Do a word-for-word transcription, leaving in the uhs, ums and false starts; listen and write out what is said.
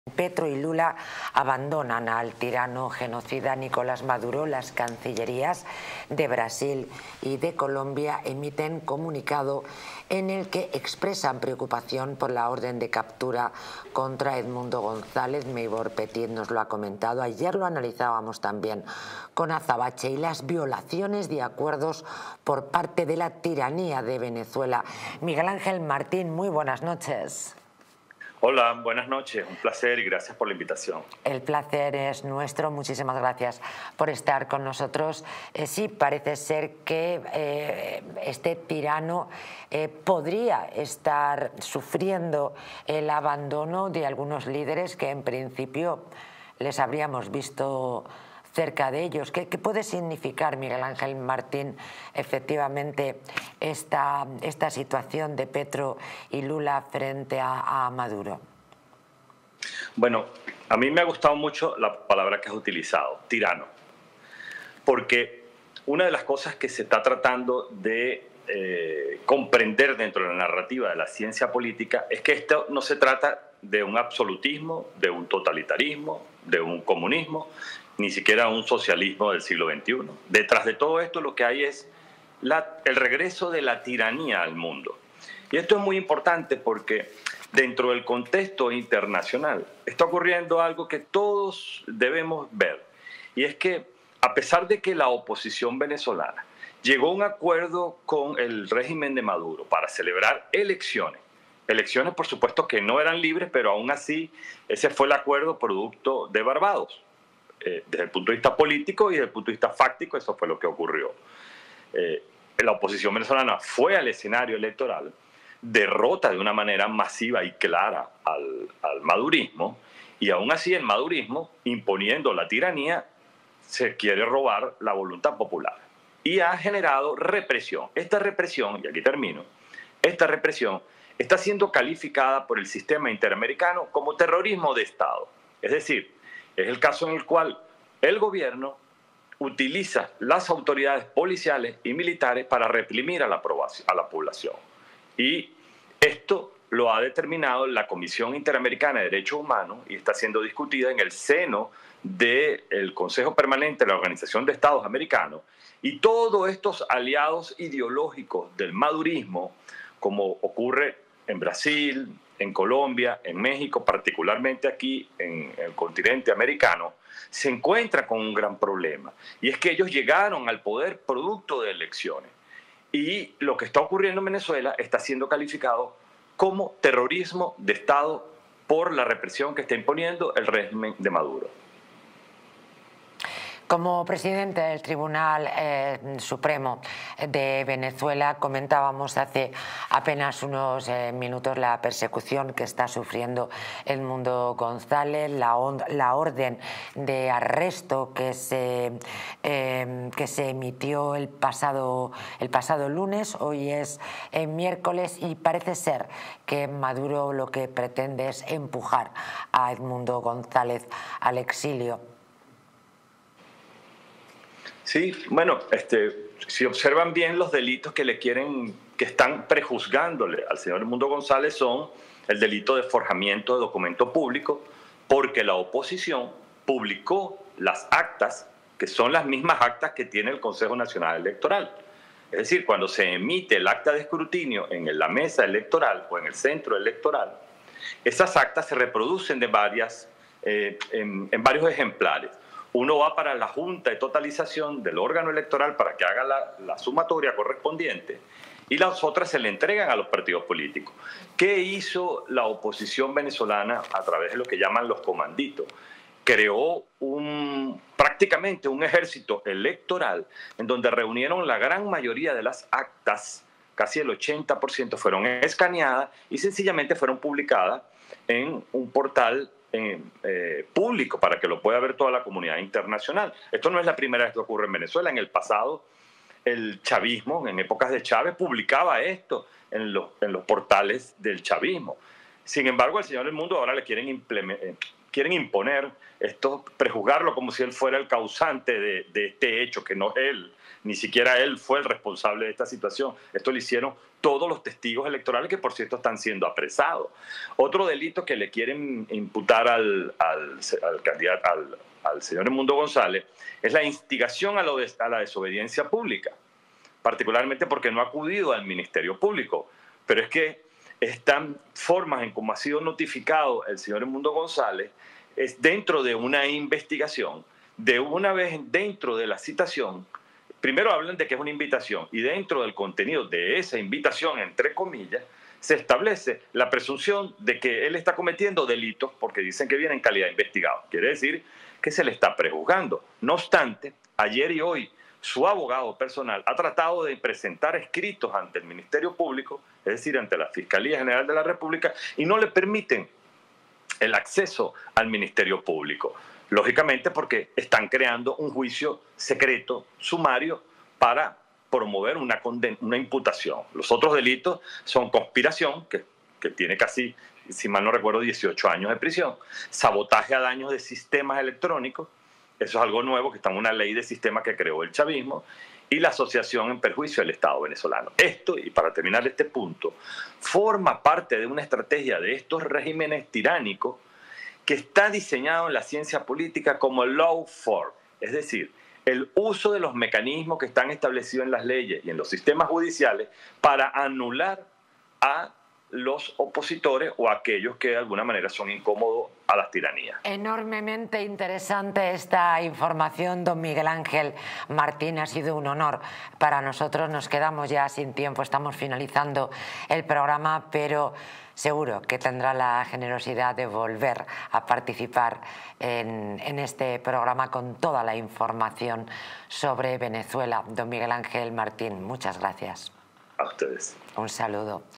Petro y Lula abandonan al tirano genocida Nicolás Maduro. Las cancillerías de Brasil y de Colombia emiten comunicado en el que expresan preocupación por la orden de captura contra Edmundo González. Maybor Petit nos lo ha comentado. Ayer lo analizábamos también con Azabache, y las violaciones de acuerdos por parte de la tiranía de Venezuela. Miguel Ángel Martín, muy buenas noches. Hola, buenas noches, un placer y gracias por la invitación. El placer es nuestro, muchísimas gracias por estar con nosotros. Eh, sí, parece ser que eh, este tirano eh, podría estar sufriendo el abandono de algunos líderes que en principio les habríamos visto cerca de ellos. ¿Qué, qué puede significar, Miguel Ángel Martín, efectivamente esta, esta situación de Petro y Lula frente a, a Maduro? Bueno, a mí me ha gustado mucho la palabra que has utilizado, tirano, porque una de las cosas que se está tratando de eh, comprender dentro de la narrativa de la ciencia política es que esto no se trata de un absolutismo, de un totalitarismo, de un comunismo, ni siquiera un socialismo del siglo veintiuno. Detrás de todo esto lo que hay es la, el regreso de la tiranía al mundo. Y esto es muy importante porque dentro del contexto internacional está ocurriendo algo que todos debemos ver. Y es que a pesar de que la oposición venezolana llegó a un acuerdo con el régimen de Maduro para celebrar elecciones, elecciones por supuesto que no eran libres, pero aún así ese fue el acuerdo producto de Barbados. Eh, desde el punto de vista político y desde el punto de vista fáctico, eso fue lo que ocurrió. Eh, la oposición venezolana fue al escenario electoral, derrota de una manera masiva y clara al, al madurismo, y aún así el madurismo, imponiendo la tiranía, se quiere robar la voluntad popular. Y ha generado represión. Esta represión, y aquí termino, esta represión está siendo calificada por el sistema interamericano como terrorismo de Estado. Es decir, es el caso en el cual el gobierno utiliza las autoridades policiales y militares para reprimir a la, a la población. Y esto lo ha determinado la Comisión Interamericana de Derechos Humanos y está siendo discutida en el seno del Consejo Permanente de la Organización de Estados Americanos. Y todos estos aliados ideológicos del madurismo, como ocurre en Brasil, en Colombia, en México, particularmente aquí en el continente americano, se encuentran con un gran problema. Y es que ellos llegaron al poder producto de elecciones. Y lo que está ocurriendo en Venezuela está siendo calificado como terrorismo de Estado por la represión que está imponiendo el régimen de Maduro. Como presidente del Tribunal eh, Supremo de Venezuela, comentábamos hace apenas unos eh, minutos la persecución que está sufriendo Edmundo González, la, la orden de arresto que se, eh, que se emitió el pasado, el pasado lunes. Hoy es eh, miércoles y parece ser que Maduro lo que pretende es empujar a Edmundo González al exilio. Sí, bueno, este, si observan bien los delitos que le quieren, que están prejuzgándole al señor Edmundo González son el delito de forjamiento de documento público, porque la oposición publicó las actas, que son las mismas actas que tiene el Consejo Nacional Electoral. Es decir, cuando se emite el acta de escrutinio en la mesa electoral o en el centro electoral, esas actas se reproducen de varias, eh, en, en varios ejemplares. Uno va para la Junta de Totalización del órgano electoral para que haga la, la sumatoria correspondiente y las otras se le entregan a los partidos políticos. ¿Qué hizo la oposición venezolana a través de lo que llaman los comanditos? Creó un, prácticamente un ejército electoral en donde reunieron la gran mayoría de las actas, casi el ochenta por ciento fueron escaneadas y sencillamente fueron publicadas en un portal Eh, eh, público para que lo pueda ver toda la comunidad internacional. Esto no es la primera vez que ocurre en Venezuela. En el pasado, el chavismo, en épocas de Chávez, publicaba esto en los, en los portales del chavismo. Sin embargo, al señor Edmundo ahora le quieren, eh, quieren imponer esto, prejuzgarlo como si él fuera el causante de, de este hecho, que no es él, ni siquiera él fue el responsable de esta situación. Esto lo hicieron todos los testigos electorales que, por cierto, están siendo apresados. Otro delito que le quieren imputar al, al, al candidato, al, al señor Edmundo González, es la instigación a, lo de, a la desobediencia pública, particularmente porque no ha acudido al Ministerio Público. Pero es que están formas en cómo ha sido notificado el señor Edmundo González, es dentro de una investigación, de una vez dentro de la citación. Primero hablan de que es una invitación y dentro del contenido de esa invitación, entre comillas, se establece la presunción de que él está cometiendo delitos porque dicen que viene en calidad de investigado. Quiere decir que se le está prejuzgando. No obstante, ayer y hoy su abogado personal ha tratado de presentar escritos ante el Ministerio Público, es decir, ante la Fiscalía General de la República, y no le permiten el acceso al Ministerio Público. Lógicamente porque están creando un juicio secreto, sumario, para promover una, una imputación. Los otros delitos son conspiración, que, que tiene casi, si mal no recuerdo, dieciocho años de prisión, sabotaje a daños de sistemas electrónicos, eso es algo nuevo que está en una ley de sistemas que creó el chavismo, y la asociación en perjuicio del Estado venezolano. Esto, y para terminar este punto, forma parte de una estrategia de estos regímenes tiránicos que está diseñado en la ciencia política como el lawfare, es decir, el uso de los mecanismos que están establecidos en las leyes y en los sistemas judiciales para anular a los opositores o a aquellos que de alguna manera son incómodos a las tiranías. Enormemente interesante esta información, don Miguel Ángel Martín, ha sido un honor para nosotros. Nos quedamos ya sin tiempo, estamos finalizando el programa, pero seguro que tendrá la generosidad de volver a participar en, en este programa con toda la información sobre Venezuela. Don Miguel Ángel Martín, muchas gracias. A ustedes. Un saludo.